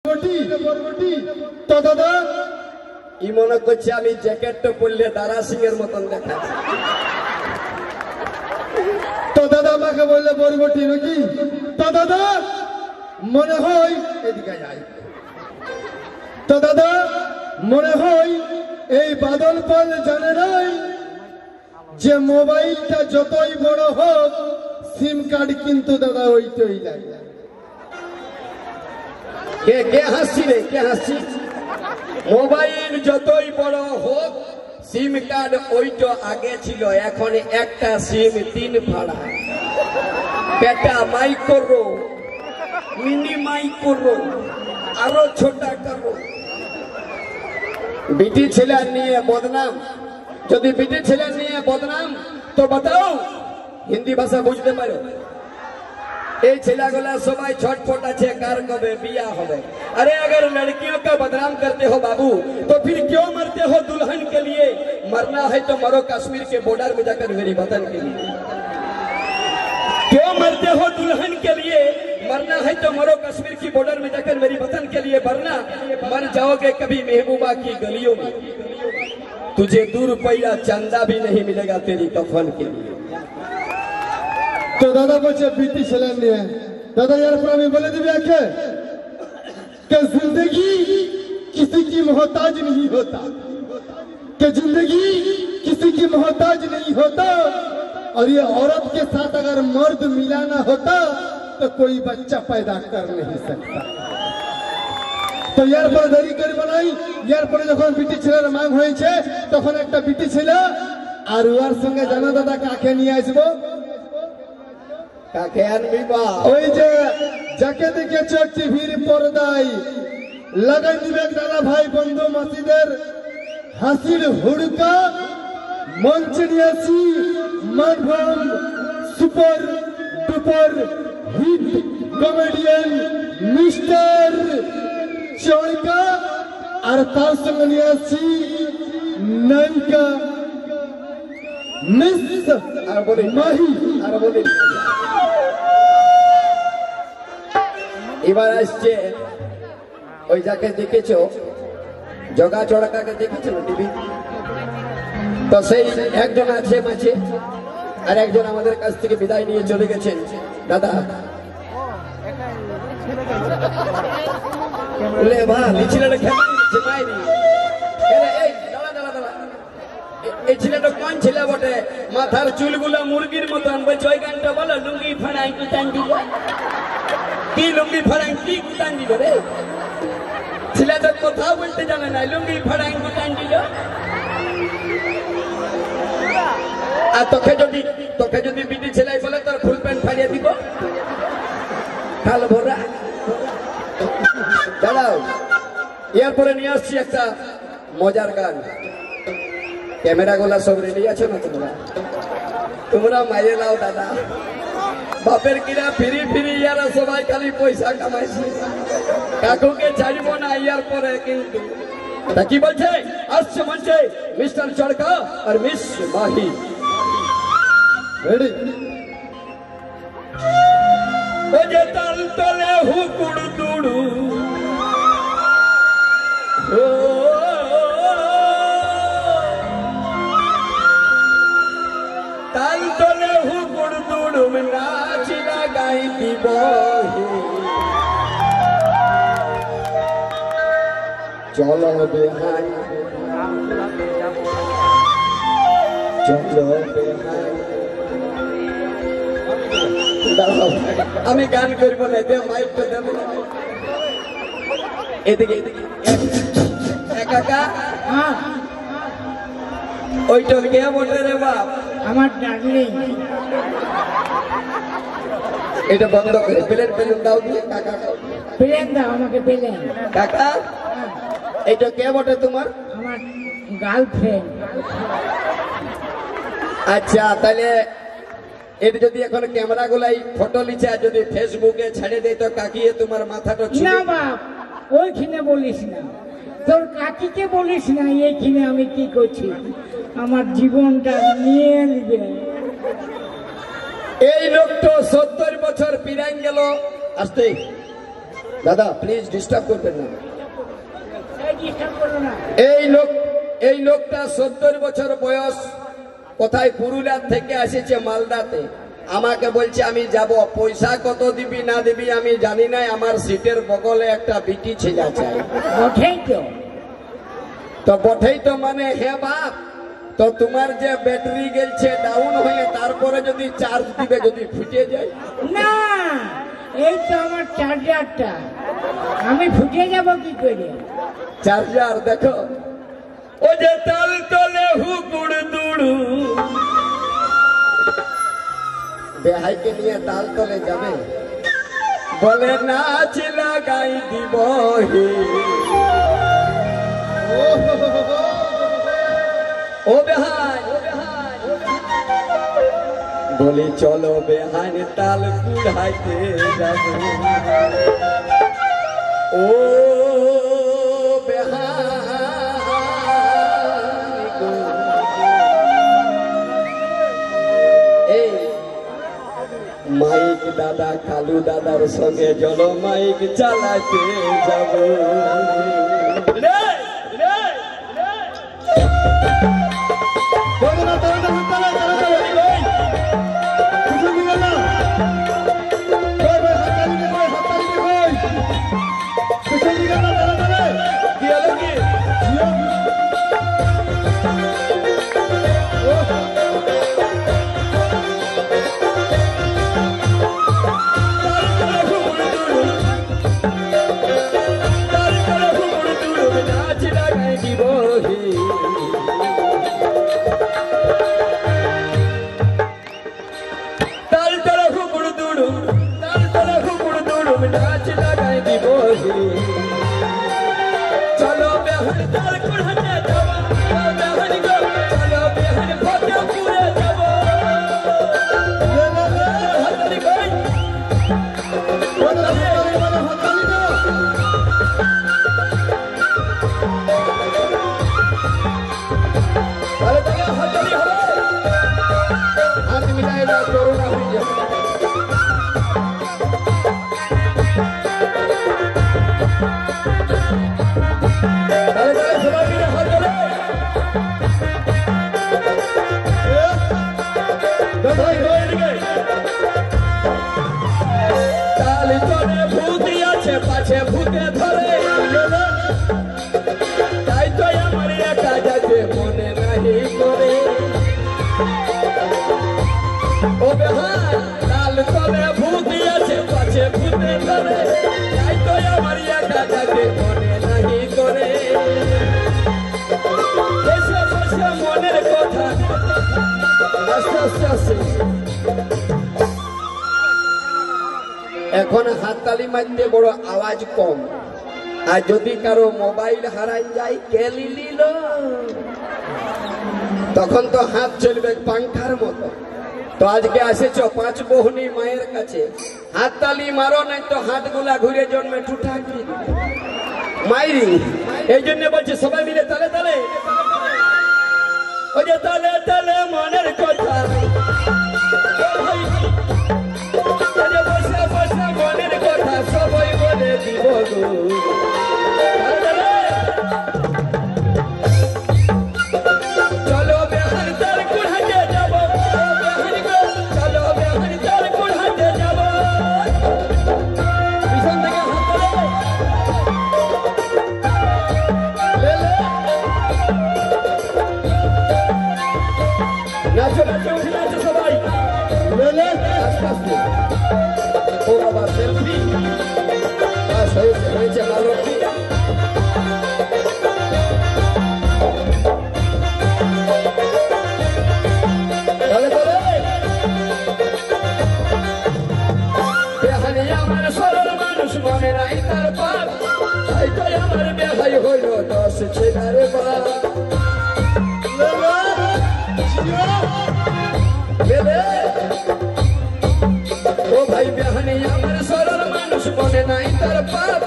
তো দাদা ই মনে করছে আমি জ্যাকেটটা পরলে দারা সিং এর মতন দেখাচ্ছে। তো দাদা আমাকে বললে বরবটি নাকি? তো দাদা মনে হয় এদিকে যাই। তো দাদা মনে হয় এই বাদল পাল জানে নাই যে মোবাইলটা যতই বড় হোক সিম কার্ড কিন্তু দাদা ওইটাই লাগে। কে কে হাসছি রে, কে হাসছি? মোবাইল যতই বড় হোক সিম কার্ড ওইটা আগে ছিল, এখন একটা সিম 3 ফাড়া। বেটা মাইক্রো, মিনি মাইক্রো, আরো ছোটা করো। বিটি ছেলে নিয়ে বদনাম, যদি বিটি ছেলে নিয়ে বদনাম তো बताओ হিন্দি ভাষা বুঝতে পারো? এই ছেলেগুলা সবাই ছটফট আছে কার কবে বিয়া হবে। अरे अगर लड़कियों का बदनाम करते हो बाबू तो फिर क्यों मरते हो दुल्हन के लिए? मरना है तो मरो कश्मीर के बॉर्डर में जाकर मेरी वतन के लिए। क्यों मरते हो दुल्हन के लिए? मरना है तो मरो कश्मीर की बॉर्डर में जाकर मेरी वतन के लिए। वरना मर जाओगे कभी महबूबा की गलियों में, तुझे 2 रुपया चंदा भी नहीं मिलेगा तेरी कफन के लिए। तो दादा बच्चे बीती चलन लिए दादा यार पर बोले दी व्याख्या कि जिंदगी किसी की मोहताज नहीं होता, कि जिंदगी किसी की मोहताज नहीं होता, और ये औरत के साथ अगर मर्द मिलाना होता तो कोई बच्चा पैदा कर नहीं सकता। तो यार पर देरी कर बनाई यार पर যখন বিটি ছেলের মাং হয়েছে তখন একটা বিটি ছেলে আর ওর সঙ্গে জানা দাদা কাকে নিয়ে আসবো? কাকে আনবি বা? ওই যে যাকে দেখেছ টিভির পর্দায় লাগাই দিবে দাদা ভাই বন্ধু মাসিদের হাসির হুড়কা মঞ্চে নিয়ে আসি Manbhum super duper hit comedian mister Charka, আর তার সঙ্গে নিয়ে আসছি নায়িকা মিস আর বলি মাহি। আর বলি এবার আসছে ওই যাকে দেখেছো জগা চড়কাকে দেখেছো টিভি, তো সেই একজন আছে মাঝে আর একজন আমাদের কাছ থেকে বিদায় নিয়ে চলে গেছেন। দাদা ले भा ছেলেটা কেমন নিচ্ছে মাইরি? এই দাঁড়া দাঁড়া দাঁড়া, এই ছেলেটা কোন ছেলে বটে? মাথার চুলগুলো মুরগির মতন। বলছে ওই গানটা বলো, লুঙ্গি ফাড়াই কুতান দিল। কি লুঙ্গি ফাড়াই কি কুতান দিল রে? ছেলেটা কথা বলতে জানে না, লুঙ্গি ফাড়াই কুতান দিল। আর তোকে যদি বিটি ছেলে বলে তোর ফুল প্যান্ট ফাড়িয়ে দিব খাল ভরা। দাঁড়াও, এরপরে নিয়ে আসছি একটা মজার গান। ক্যামেরা গুলা সব রেডি আছে না? তোমরা মাইরে নাও দাদা। বাপের কিনা ফিরি ফিরি ইয়ারা সবাই খালি পয়সা কামাইছি, কাকুকে ছাড়ব না ইয়ার পরে। কিন্তু কি বলছে? আসছে মঞ্চে মিস্টার চড়কা আর মিস মাহি। রেডি? ও যে তাল তলে হুকুড় দুড়ু, তাল তলে হুকুড় দুড়ু নাচিলা গাই দিব। চলো বেহাই চলো বেহাই। আমি গান করবো না, দে মাইকটা দেব। এদিকে কাকা ওইটা কে বলতে রে বাপ? আমার ডার্লিং। এটা বন্ধ করে প্লেন প্লেন দাও দিয়ে কাকা। প্লেন দাও আমাকে, প্লেন। কাকা এটা কে বটে তোমার? আমার গার্লফ্রেন্ড। আচ্ছা তাহলে এটা যদি এখন ক্যামেরা গুলাই ফটো লিচা যদি ফেসবুকে ছেড়ে দেয় তো কাকিয়ে তোমার মাথাটা না বাপ, ওইখানে বলিস না, তোর কাকিকে বলিস না। এইখানে আমি কি করছি, আমার জীবনটা নিয়ে নিবে। এই লোক তো 70 বছর পিরান গেল। আসতে দাদা প্লিজ ডিস্টার্ব করবেন না। এই ডিস্টার্ব করো না। এই লোকটা 70 বছর বয়স, কোথায় পুরুলিয়া থেকে এসেছে মালদাতে। আমাকে বলছে আমি যাব, পয়সা কত দিবি না দিবি আমি জানি না, আমার সিটের বগলে একটা বিটি ছেলে চাই। বটেই তো। তো বটেই তো মানে হে বাপ, তো তোমার যে ব্যাটারি গেছে ডাউন হয়ে, তারপরে যদি চার্জ দিবে যদি ফুটে যায়? না, এই তো আমার চার্জারটা, আমি ফুটে যাব কি করে? চার্জার দেখো, ও যে তাল তলে হুকুড় দুড়ু, বেহাইকে নিয়ে তাল তলে যাবে, বলে নাচ লাগাই দিব হে। ও বেহাই, বলি চলো বেহাই তাল কুড়াইতে যাব। ও এই মাইক দাদা কালু দাদার সঙ্গে জল মাইক চালাতে যাব। चलो बेहन ताल कुढ़ाते जावा, बेहन गो चलो बेहन फोटे पूरे जावा। हतरी कोई अरे तो हतरी हो, हाथ मिलाए ना कोरोना हुई है। পাছে ভূতে ধরে, তাই তো আমার একা যাতে মনে নাহি করে। ও বেহাই লাল তলে ভূতি আছে, পাছে ভূতে ধরে, তাই তো আমার একা যাতে মনে নাহি করে। বসে বসে মনের কথা আস্তে আস্তে আস্তে। এখন হাততালি মারতে বড় আওয়াজ কম, আর যদি কারো মোবাইল হারাই যায় কে লিল, তখন তো হাত চলবে পাংখার মতো। তো আজকে আসেছ 5 বহনি মায়ের কাছে, হাততালি মারো, নাই তো হাতগুলা ঘুরে জন্মে টুটা কি মাইরি। এই জন্য বলছে সবাই মিলে তালে তালে, ওই যে তালে তালে মনের কথা, বসে বসে মনের কথা সবাই বলে দিব গো। চলো বেহান তাল কুড়াতে যাব, বেহান গো চলো বেহান তাল কুড়াতে যাব। পিছন থেকে হাত ধরে নাচো নাচো উঠে নাচো সবাই, আস্তে আস্তে। ও বাবা সেলফি হয়েছে ভালো কি? বেহানি আমার সরল মানুষ, মনে নাই তার পাপ, তাই তো আমার বেহাই হইল 10 ছেলের বাপ। ও ভাই বেহানি আমার সরল মানুষ, মনে নাই তার পাপ,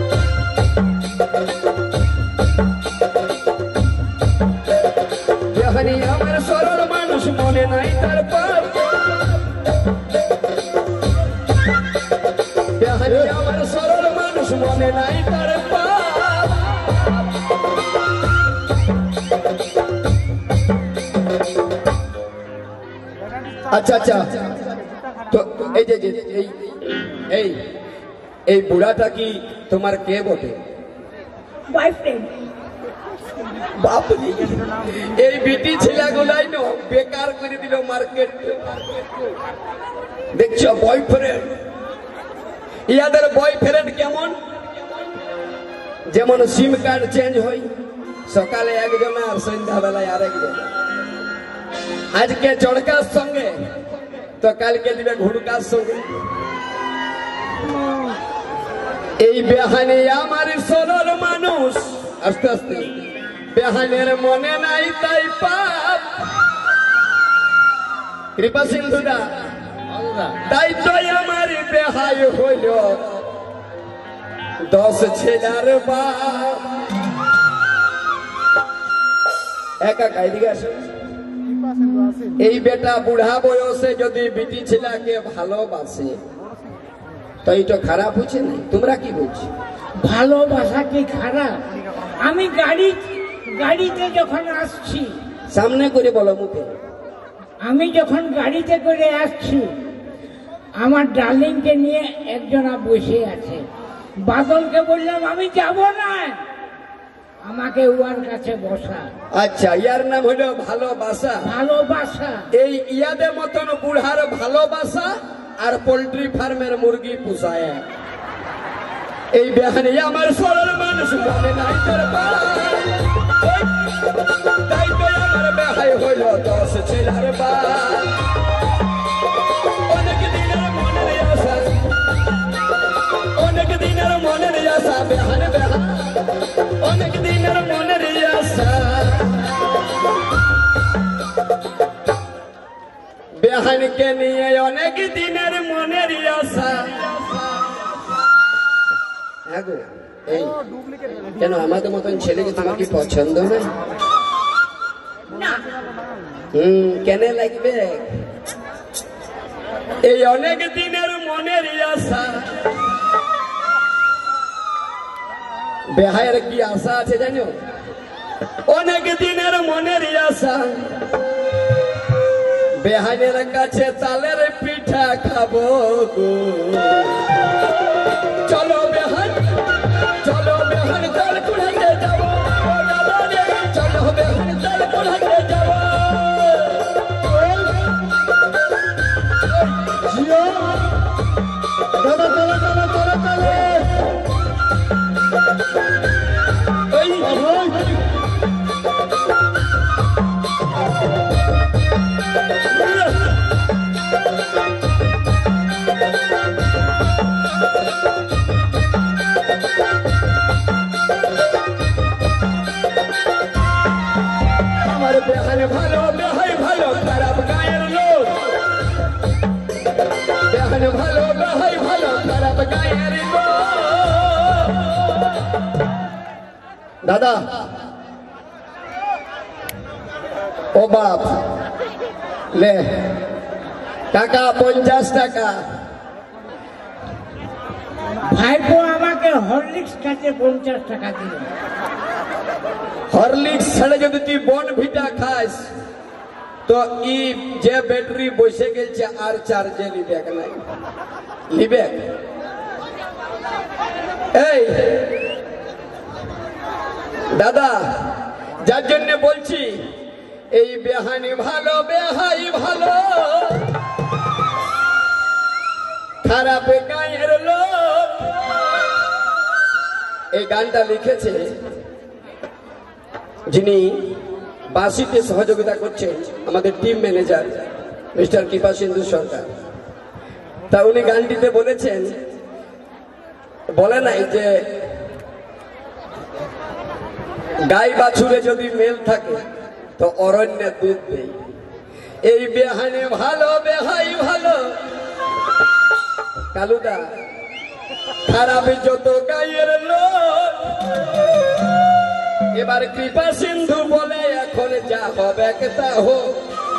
বেহানি আমার সরল মানুষ, মনে নাই তার পাপ। বেহানি আমার সরল মানুষ, আচ্ছা আচ্ছা, তো এই যে এই এই এই বুড়াটা কি তোমার কে বটে? বয়ফ্রেন্ড। বাপরে, এই বিটি ছেলেগুলাই না বেকার করে দিল মার্কেট। দেখছো বয়ফ্রেন্ড, ইয়াদের বয়ফ্রেন্ড কেমন? যেমন সিম কার্ড চেঞ্জ হয়, সকালে একজন আর সন্ধ্যাবেলায় আরেকজন। আজকে চড়কার সঙ্গে তো কালকে দিবে ঘুড়কার সঙ্গে। এই বেহানে আমার সরল মানুষ, আস্তে আস্তে বেহানের মনে নাই তাই পাপ। কৃপা সিন্ধুদা, তাই তো আমার বেহাই হইল 10 ছেলের বাপ। একা কাইদিকে আসে। এই বেটা বুড়া বয়সে যদি বিটি ছেলেকে ভালোবাসে তো এটা খারাপ হচ্ছে না? তোমরা কি বলছো? ভালোবাসা কি খারাপ? আমি গাড়িতে যখন আসছি, সামনে করে বলো মুখে। আমি যখন গাড়িতে করে আসছি, আমার ডার্লিংকে নিয়ে একজনা বসে আছে। বাদলকে বললাম আমি যাব না, আমাকে উয়ার কাছে বসা। আচ্ছা, ইয়ার নাম হলো ভালোবাসা। ভালোবাসা। এই ইয়াদের মতন বুড়ার ভালোবাসা আর পোল্ট্রি ফার্মের মুরগি পুষায়। এই বেহানি আমার সরল মানুষ মনে নাই তোর পাড়া, তাই তো আমার বেহাই হইল 10 ছেলের বাপ। অনেক দিনের মনের আশা, অনেক দিনের মনের আশা, বেহান বেহান অনেক দিনের মনের আশা। বেহানকে নিয়ে অনেক দিনের মনের আশা। এই কেন আমাদের মতন ছেলেকে তোমার কি পছন্দ না? কেন লাগবে? এই অনেক দিনের মনের আশা। বেহায়ের কি আশা আছে জানো? অনেক দিনের মনের আশা। বেহানের কাছে তালের পিঠা খাবো গো। চলো বেহান, চলো বেহান তাল কুড়াতে যাবো। চলো বেহান তাল কুড়াতে যাবো। বেহান ভালো, বেহাই ভালো, খারাপ গায়ের লোক। বেহান ভালো, বেহাই ভালো, খারাপ গায়ের লোক। দাদা, ও বাপ, লে টাকা 50 টাকা। ভাইপো আমাকে হরলিক্স খাতে 50 টাকা দিল। হরলিক্স ছাড়া যদি তুই বনভিটা খাস তো ই যে ব্যাটারি বসে গেছে আর চার্জে লিবে নাই, লিবে। এই দাদা, যার জন্য বলছি এই বেহানি ভালো, বেহাই ভালো, খারাপ গায়ের লোক। এই গানটা লিখেছে যিনি বাসিতে সহযোগিতা করছেন আমাদের টিম ম্যানেজার মিস্টার কৃপা সিন্ধু সরকার। তা উনি গানটিতে বলেছেন, বলে নাই যে গাই বাছুরে যদি মেল থাকে তো অরণ্যে দুধ দেয়। এই বেহানে ভালো, বেহাই ভালো, কালুদা খারাপ যত গায়ের লোক। এবার কৃপা সিন্ধু বলে এখন যা হবে তা হোক।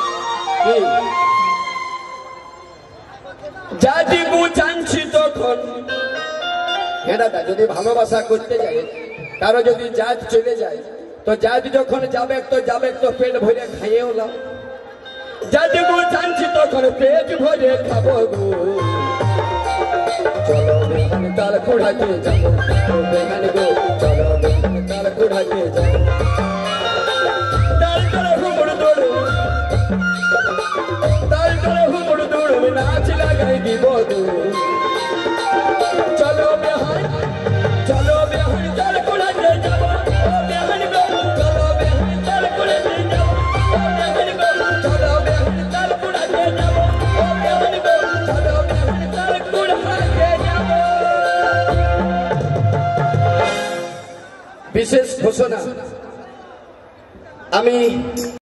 যা দিবু জানছি তখন। হ্যাঁ দাদা, যদি ভালোবাসা করতে যায়, কারো যদি জাত চলে যায় তো জাত যখন যাবে তো পেট ভরে খাইয়েও নাও। যাদবু জানছি তখন পেট ভরে খাবো গো চলো বেহান তাল কুড়াতে যাবো বেহান গো চলো বেহান তাল কুড়াতে যাবো তাল করে হুমড় দৌড় নাচ লাগাই দিব গো চলো বেহান তাল কুড়াতে যাবো বেহান গো চলো বেহান তাল কুড়াতে যাবো বেহান গো চলো বেহান তাল কুড়াতে যাবো বেহান গো চলো বেহান তাল কুড়াতে যাবো। বিশেষ ঘোষণা আমি